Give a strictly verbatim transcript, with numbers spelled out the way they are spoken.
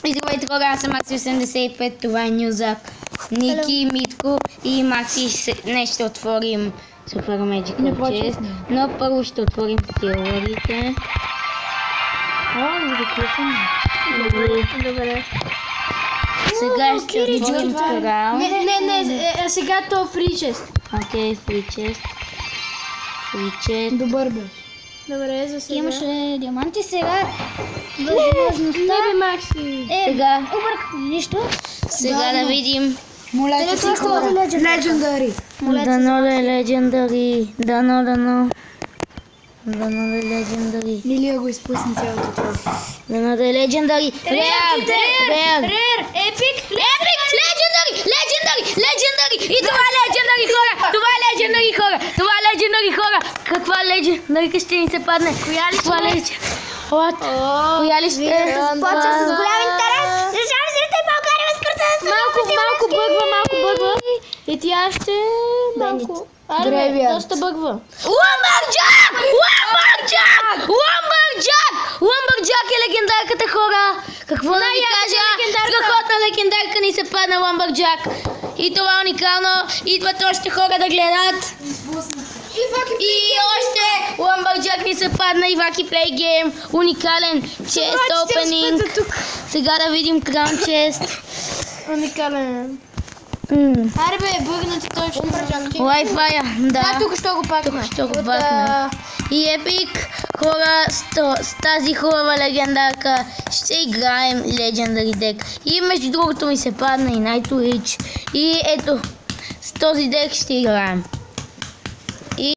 Здравейте хора, аз съм Макси осемдесет и пет, това е Нюзак, Ники, Митко и Макси. Днес ще отворим Super Magic шест, но първо ще отворим теориите. О, не заключвам. Добре. Сега ще отворим крал. Не, не, не, сега то фри чест. Окей, фри чест. Фри чест. Добър бе. Добре, за сега. Имаш ли диаманти сега? Възможността. Не бе, Макси. Е, Сега. обърках нещо. Сега да видим. Молете си хора. Legendary. Дано да е Legendary. Дано, дано. Дано да е Legendary. Лилия го изпусни цялото това. Дано да е Legendary. Рер! Рер! Рер! Епик! Епик! Legendary! Legendary! Legendary! И това е Legendary, хора! Това е Legendary, хора! Това е Legendary, хора! Каква Legendary ще ни се падне? Коя ли Каква Legendary? What? Коя ли ще? Почва с голям интерес. Държавам се и България възкръта с Малко, малко бъгва, малко бъгва. И тя ще... малко. Аре, доста бъгва. Lumberjack! Lumberjack! Lumberjack! Lumberjack е легендарката, хора! Какво да ви кажа? Страхотна легендарка ни се падна Lumberjack. И това е уникално. Идват още хора да гледат. И още Lumberjack ни се падна и Ваки Плей Гейм. Уникален чест опенинг. Сега да видим Crown чест. Уникален. Mm. Аре бе, бъгнати точно. Wi-Fi, да. Да, тук ще го пакна. Тук ще го пакна. И Епик, хора, с, с тази хубава легендарка ще играем Legendary Deck. И между другото ми се падна и Night to Reach. И ето, с този дек ще играем.